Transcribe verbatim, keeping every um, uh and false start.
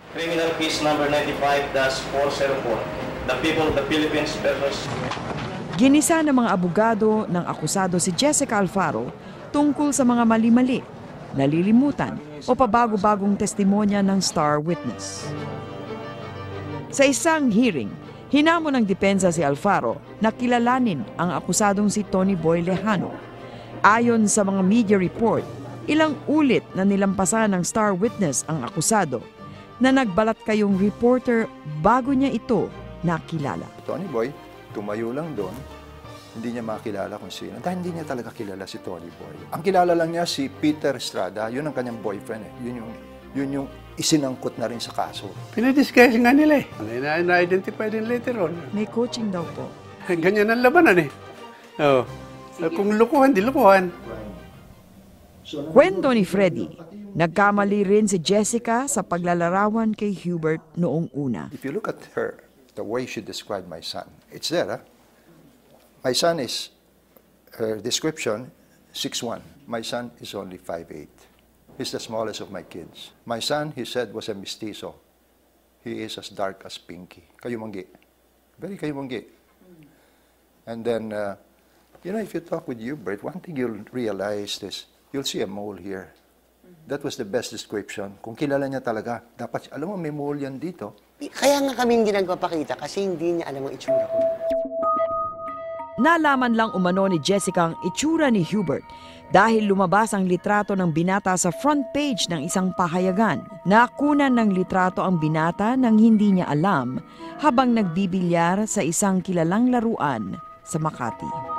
Criminal case number ninety-five dash four oh four. The people of the Philippines versus... Ginisa ng mga abogado ng akusado si Jessica Alfaro tungkol sa mga mali-mali, nalilimutan o pabago-bagong testimonya ng star witness. Sa isang hearing, hinamon ng depensa si Alfaro na kilalanin ang akusadong si Tony Boy Lejano. Ayon sa mga media report, ilang ulit na nilampasan ng star witness ang akusado na nagbalat kayong reporter bago niya ito nakilala. Tony Boy, tumayo lang doon, hindi niya makilala kung sino. Dahil hindi niya talaga kilala si Tony Boy. Ang kilala lang niya si Peter Estrada, yun ang kanyang boyfriend eh. Yun yung, yun yung isinangkot na rin sa kaso. Pinadisguise nga nila eh. Na-identify din later on. May coaching daw po. Ganyan ang labanan eh. Oh. Kung lukuhan, di lukuhan. Kwento ni Freddy, nagkamali rin si Jessica sa paglalarawan kay Hubert noong una. If you look at her, the way she described my son, it's there, huh? My son is, her description, six one. My son is only five eight. He's the smallest of my kids. My son, he said, was a mestizo. He is as dark as Pinky. Kayumanggi. Very kayumanggi. And then, uh, you know, if you talk with Hubert, one thing you'll realize is, you'll see a mole here. That was the best description. Kung kilala niya talaga, dapat, alam mo, may mole yan dito. Kaya nga kami hindi nagpapakita kasi hindi niya alam ang itsura ko. Nalaman lang umano ni Jessica ang itsura ni Hubert dahil lumabas ang litrato ng binata sa front page ng isang pahayagan. Nakunan ng litrato ang binata nang hindi niya alam habang nagbibilyar sa isang kilalang laruan sa Makati.